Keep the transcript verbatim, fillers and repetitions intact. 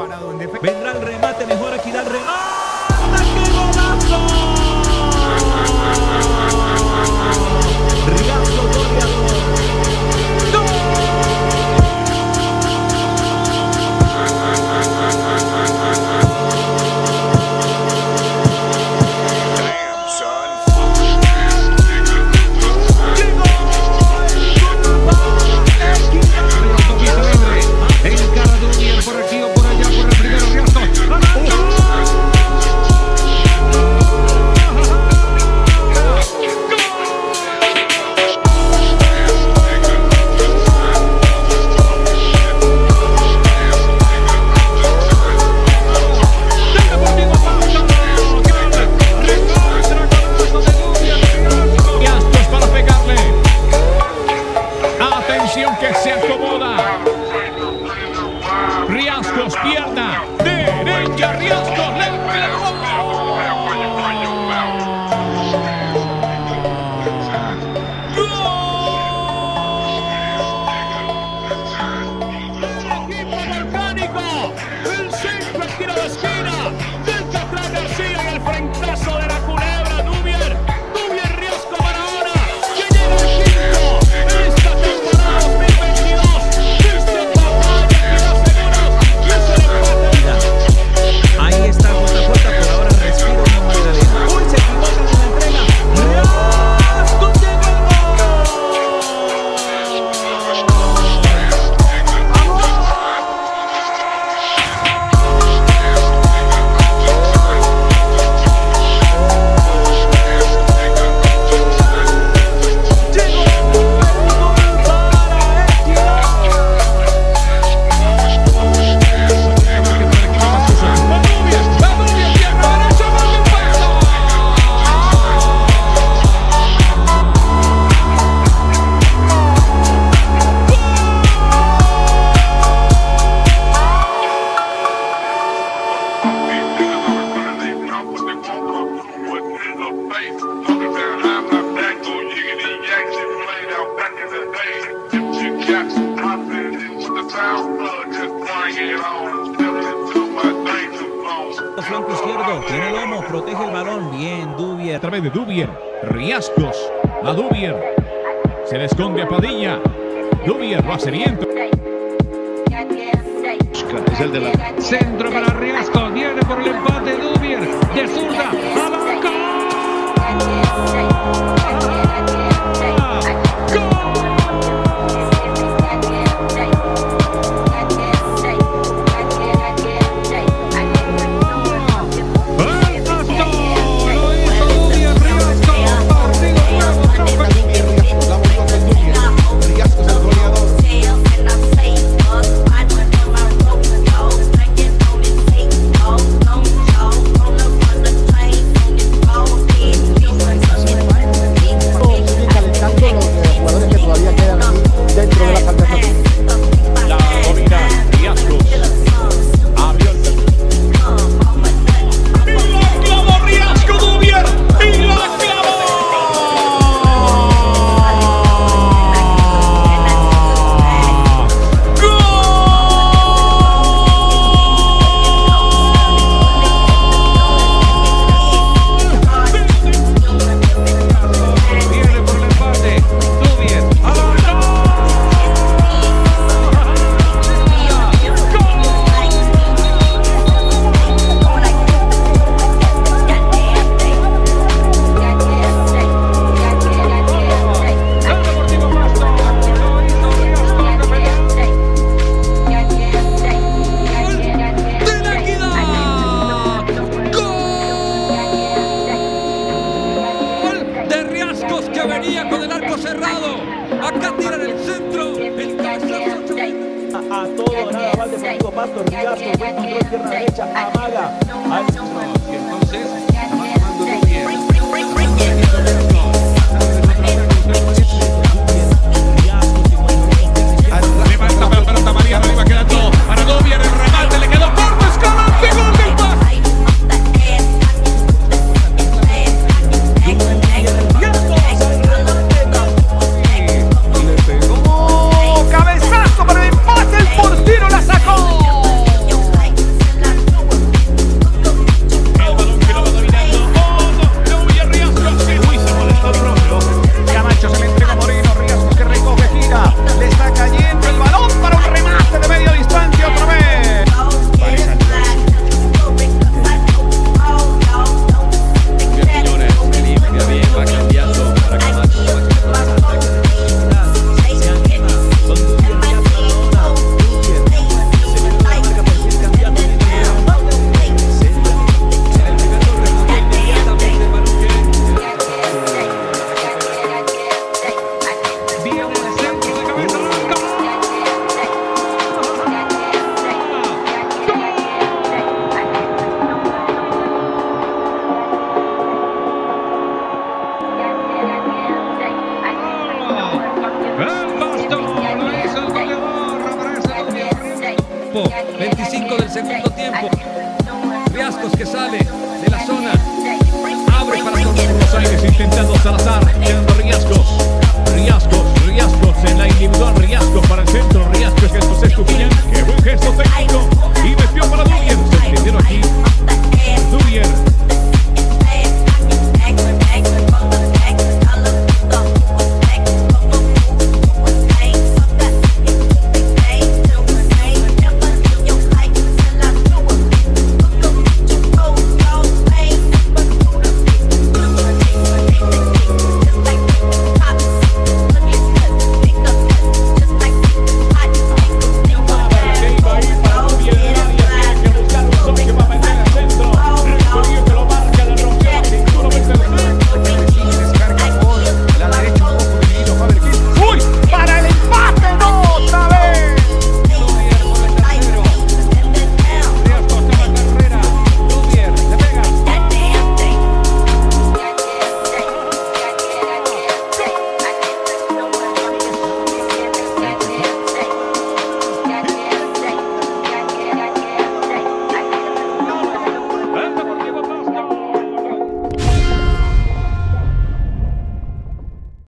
parado en defensa. Vendrá el remate, mejor aquí da el remate. ¡Qué golazo! Riascos goleador. Encara Duvier por aquí o por allá por el primero Riascos. Riascos para pegarle. Atención que se acomoda. Riascos, pierna derecha, Riascos le clavó. Equipo volcánico, el centro el tiro de esquina del Catrán García y el frentazo de la culebra Duvier. Duvier Riascos para ahora, que llega al quinto esta temporada dos mil veintidós. Desde Papaya, que da seguros. Ahí está J J, por ahora respiro no Magdalena. Uy, se equivoca en la entrega. Riascos llega el flanco izquierdo, tiene lomo, protege el balón, bien Duvier. A través de Duvier, Riascos, a Duvier, se le esconde a Padilla, Duvier lo hace bien. Es el de la... Centro para Riascos, viene por el empate Duvier, de zurda, a la a todo, nada más de Deportivo Pasto, Riascos, buen control, pierna derecha, amaga al centro. Entonces, levanta la pelota María, arriba quedando para Duvier, el remate le quedó corto, Escalante, gol del pase. Le pegó cabezazo para el empate, el portero la sacó. cinco del segundo tiempo. Riascos que sale de la zona. Abre para todos los aires intentando Salazar. Quedando Riascos. Riascos, Riascos en la individual. Riascos para el centro. Riascos que es José Estupiñán. Qué buen gesto técnico. Y metió